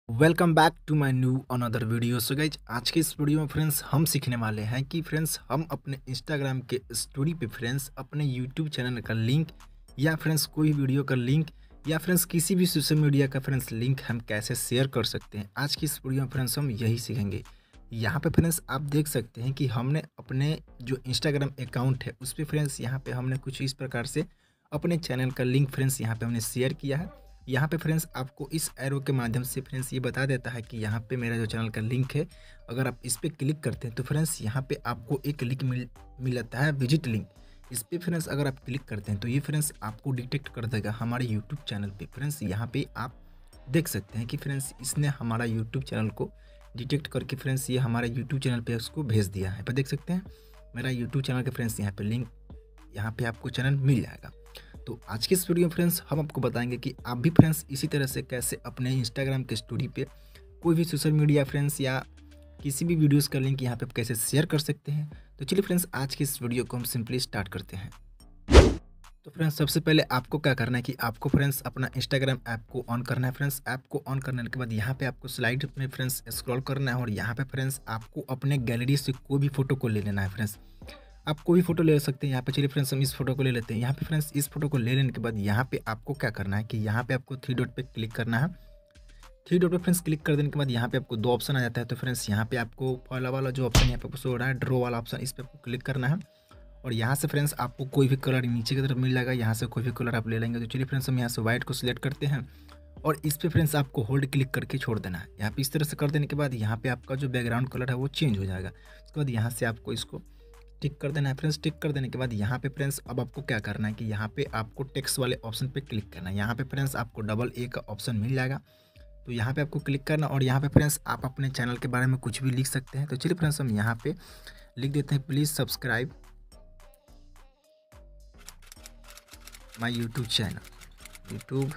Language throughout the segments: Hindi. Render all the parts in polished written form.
Welcome back to my new another video. So guys, आज के इस वीडियो में फ्रेंड्स हम सीखने वाले हैं कि फ्रेंड्स हम अपने इंस्टाग्राम के स्टोरी पे फ्रेंड्स अपने यूट्यूब चैनल का लिंक या फ्रेंड्स कोई वीडियो का लिंक या फ्रेंड्स किसी भी सोशल मीडिया का फ्रेंड्स लिंक हम कैसे शेयर कर सकते हैं। आज की इस वीडियो में फ्रेंड्स हम यही सीखेंगे। यहाँ पे फ्रेंड्स आप देख सकते हैं कि हमने अपने जो इंस्टाग्राम अकाउंट है उस पर फ्रेंड्स यहाँ पे हमने कुछ इस प्रकार से अपने चैनल का लिंक फ्रेंड्स यहाँ पे हमने शेयर किया है। यहाँ पे फ्रेंड्स आपको इस एरो के माध्यम से फ्रेंड्स ये बता देता है कि यहाँ पे मेरा जो चैनल का लिंक है, अगर आप इस पर क्लिक करते हैं तो फ्रेंड्स यहाँ पे आपको एक लिंक मिलता है, विजिट लिंक। इस पर फ्रेंड्स अगर आप क्लिक करते हैं तो ये फ्रेंड्स आपको डिटेक्ट कर देगा हमारे यूट्यूब चैनल पे। फ्रेंड्स यहाँ पे आप देख सकते हैं कि फ्रेंड्स इसने हमारा यूट्यूब चैनल को डिटेक्ट करके फ्रेंड्स ये हमारे यूट्यूब चैनल पे उसको भेज दिया है। पर देख सकते हैं मेरा यूट्यूब चैनल के फ्रेंड्स यहाँ पे लिंक, यहाँ पे आपको चैनल मिल जाएगा। तो आज के इस वीडियो में फ्रेंड्स हम आपको बताएंगे कि आप भी फ्रेंड्स इसी तरह से कैसे अपने इंस्टाग्राम के स्टोरी पे कोई भी सोशल मीडिया फ्रेंड्स या किसी भी वीडियोस का लिंक यहाँ पे आप कैसे शेयर कर सकते हैं। तो चलिए फ्रेंड्स आज के इस वीडियो को हम सिंपली स्टार्ट करते हैं। तो फ्रेंड्स सबसे पहले आपको क्या करना है कि आपको फ्रेंड्स अपना इंस्टाग्राम ऐप को ऑन करना है। फ्रेंड्स ऐप को ऑन करने के बाद यहाँ पे आपको स्लाइड में फ्रेंड्स स्क्रॉल करना है और यहाँ पे फ्रेंड्स आपको अपने गैलरी से कोई भी फोटो को ले लेना है। फ्रेंड्स आप कोई भी फोटो ले सकते हैं। यहाँ पे चलिए फ्रेंड्स हम इस फोटो को ले लेते हैं। यहाँ पे फ्रेंड्स इस फोटो को ले लेने के बाद यहाँ पे आपको क्या करना है कि यहाँ पे आपको थ्री डॉट पे क्लिक करना है। थ्री डॉट पे फ्रेंड्स क्लिक कर देने के बाद यहाँ पे आपको दो ऑप्शन आ जाता है। तो फ्रेंड्स यहाँ पे आपको पहला वाला जो ऑप्शन यहाँ पे शो हो रहा है ड्रॉ वाला ऑप्शन, इस पर आपको क्लिक करना है और यहाँ से फ्रेंड्स आपको कोई भी कलर नीचे की तरफ मिल जाएगा। यहाँ से कोई भी कलर आप ले लेंगे। तो चलिए फ्रेंड्स हम यहाँ से व्हाइट को सिलेक्ट करते हैं और इस पर फ्रेंड्स आपको होल्ड क्लिक करके छोड़ देना है। यहाँ पे इस तरह से कर देने के बाद यहाँ पे आपका जो बैकग्राउंड कलर है वो चेंज हो जाएगा। उसके बाद यहाँ से आपको इसको टिक कर देना है। फ्रेंड्स टिक कर देने के बाद यहाँ पे फ्रेंड्स अब आपको क्या करना है कि यहाँ पे आपको टेक्स्ट वाले ऑप्शन पे क्लिक करना है। यहाँ पे फ्रेंड्स आपको डबल ए का ऑप्शन मिल जाएगा। तो यहाँ पे आपको क्लिक करना और यहाँ पे फ्रेंड्स आप अपने चैनल के बारे में कुछ भी लिख सकते हैं। तो चलिए फ्रेंड्स हम यहाँ पे लिख देते हैं, please subscribe my YouTube channel YouTube.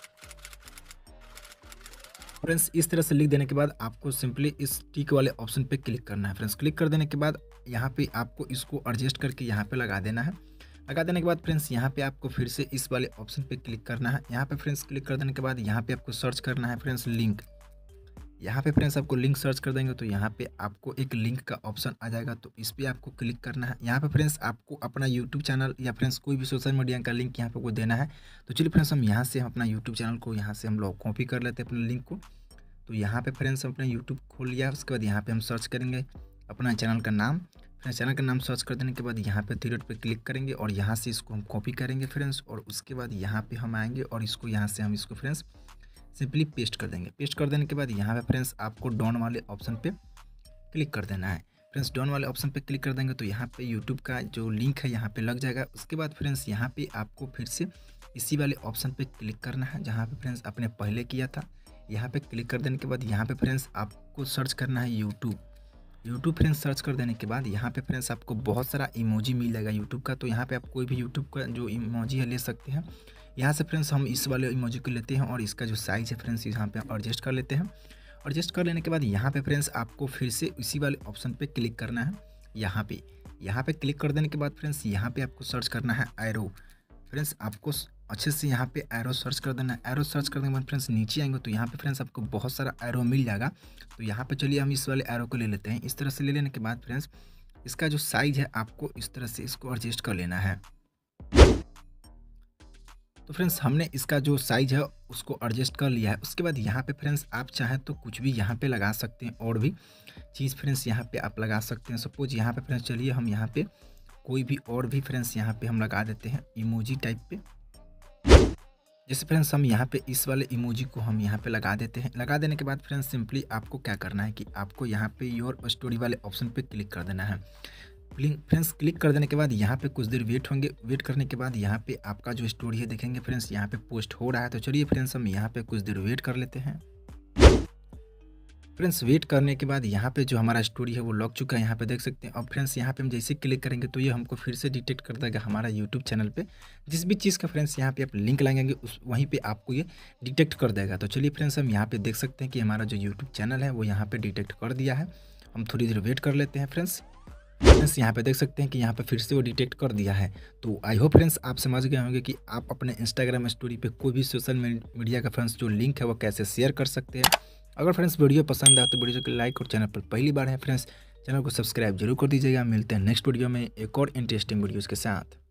Friends इस तरह से लिख देने के बाद आपको सिंपली इस टिक वाले ऑप्शन पे क्लिक करना है। फ्रेंड्स क्लिक कर देने के बाद यहाँ पे आपको इसको एडजस्ट करके यहाँ पे लगा देना है। लगा देने के बाद फ्रेंड्स यहाँ पे आपको फिर से इस वाले ऑप्शन पे क्लिक करना है। यहाँ पे फ्रेंड्स क्लिक कर देने के बाद यहाँ पे आपको सर्च करना है फ्रेंड्स लिंक। यहाँ पे फ्रेंड्स आपको लिंक सर्च कर देंगे तो यहाँ पे आपको एक लिंक का ऑप्शन आ जाएगा। तो इस पर आपको क्लिक करना है। यहाँ पे फ्रेंड्स आपको अपना यूट्यूब चैनल या फ्रेंड्स कोई भी सोशल मीडिया का लिंक यहाँ पे को देना है। तो चलिए फ्रेंड्स हम यहाँ से अपना यूट्यूब चैनल को यहाँ से हम लोग कॉपी कर लेते हैं अपने लिंक को। तो यहाँ पे फ्रेंड्स अपना यूट्यूब खोल लिया। उसके बाद यहाँ पे हम सर्च करेंगे अपना चैनल का नाम। फ्रेंड्स चैनल का नाम सर्च कर देने के बाद यहाँ पे थ्री डॉट पे क्लिक करेंगे और यहाँ से इसको हम कॉपी करेंगे फ्रेंड्स। और उसके बाद यहाँ पे हम आएंगे और इसको यहाँ से हम इसको फ्रेंड्स सिंपली पेस्ट कर देंगे। पेस्ट कर देने के बाद यहाँ पे फ्रेंड्स आपको डाउन वाले ऑप्शन पे क्लिक कर देना है। फ्रेंड्स डाउन वाले ऑप्शन पे क्लिक कर देंगे तो यहाँ पे यूट्यूब का जो लिंक है यहाँ पे लग जाएगा। उसके बाद फ्रेंड्स यहाँ पे आपको फिर से इसी वाले ऑप्शन पे क्लिक करना है जहाँ पे फ्रेंड्स आपने पहले किया था। यहाँ पे क्लिक कर देने के बाद यहाँ पे फ्रेंड्स आपको सर्च करना है यूट्यूब फ्रेंड्स सर्च कर देने के बाद यहाँ पे फ्रेंड्स आपको बहुत सारा इमोजी मिल जाएगा यूट्यूब का। तो यहाँ पे आप कोई भी यूट्यूब का जो इमोजी है ले सकते हैं। यहाँ से फ्रेंड्स हम इस वाले इमोजी को लेते हैं और इसका जो साइज़ है फ्रेंड्स यहाँ पे एडजस्ट कर लेते हैं। एडजस्ट कर लेने के बाद यहाँ पे फ्रेंड्स आपको फिर से इसी वाले ऑप्शन पे क्लिक करना है। यहाँ पे क्लिक कर देने के बाद फ्रेंड्स यहाँ पे आपको सर्च करना है एरो। फ्रेंड्स आपको अच्छे से यहाँ पे एरो सर्च कर देना है। एरो सर्च करने के बाद फ्रेंड्स नीचे आएंगे तो यहाँ पे फ्रेंड्स आपको बहुत सारा एरो मिल जाएगा। तो यहाँ पे चलिए हम इस वाले एरो को ले लेते हैं। इस तरह से ले लेने के बाद फ्रेंड्स इसका जो साइज़ है आपको इस तरह से इसको एडजस्ट कर लेना है। तो फ्रेंड्स हमने इसका जो साइज़ है उसको एडजस्ट कर लिया है। उसके बाद यहाँ पे फ्रेंड्स आप चाहें तो कुछ भी यहाँ पे लगा सकते हैं और भी चीज़ फ्रेंड्स यहाँ पे आप लगा सकते हैं। सपोज यहाँ पे फ्रेंड्स चलिए हम यहाँ पे कोई भी और भी फ्रेंड्स यहाँ पे हम लगा देते हैं इमोजी टाइप पे। जैसे फ्रेंड्स हम यहाँ पे इस वाले इमोजी को हम यहाँ पे लगा देते हैं। लगा देने के बाद फ्रेंड्स सिंपली आपको क्या करना है कि आपको यहाँ पे योर स्टोरी वाले ऑप्शन पे क्लिक कर देना है। फ्रेंड्स क्लिक कर देने के बाद यहाँ पे कुछ देर वेट होंगे। वेट करने के बाद यहाँ पे आपका जो स्टोरी है देखेंगे फ्रेंड्स यहाँ पे पोस्ट हो रहा है। तो चलिए फ्रेंड्स हम यहाँ पे कुछ देर वेट कर लेते हैं। फ्रेंड्स वेट करने के बाद यहाँ पे जो हमारा स्टोरी है वो लग चुका है, यहाँ पे देख सकते हैं। और फ्रेंड्स यहाँ पे हम जैसे क्लिक करेंगे तो ये हमको फिर से डिटेक्ट कर देगा हमारा यूट्यूब चैनल पे। जिस भी चीज़ का फ्रेंड्स यहाँ पे आप लिंक लगाएंगे उस वहीं पे आपको ये डिटेक्ट कर देगा। तो चलिए फ्रेंड्स हम यहाँ पे देख सकते हैं कि हमारा जो यूट्यूब चैनल है वो यहाँ पे डिटेक्ट कर दिया है। हम थोड़ी देर वेट कर लेते हैं फ्रेंड्स यहाँ पे देख सकते हैं कि यहाँ पे फिर से वो डिटेक्ट कर दिया है। तो आई होप फ्रेंड्स आप समझ गए होंगे कि आप अपने इंस्टाग्राम स्टोरी पे कोई भी सोशल मीडिया का फ्रेंड्स जो लिंक है वो कैसे शेयर कर सकते हैं। अगर फ्रेंड्स वीडियो पसंद आए तो वीडियो को लाइक और चैनल पर पहली बार है फ्रेंड्स चैनल को सब्सक्राइब जरूर कर दीजिएगा। मिलते हैं नेक्स्ट वीडियो में एक और इंटरेस्टिंग वीडियोज़ के साथ।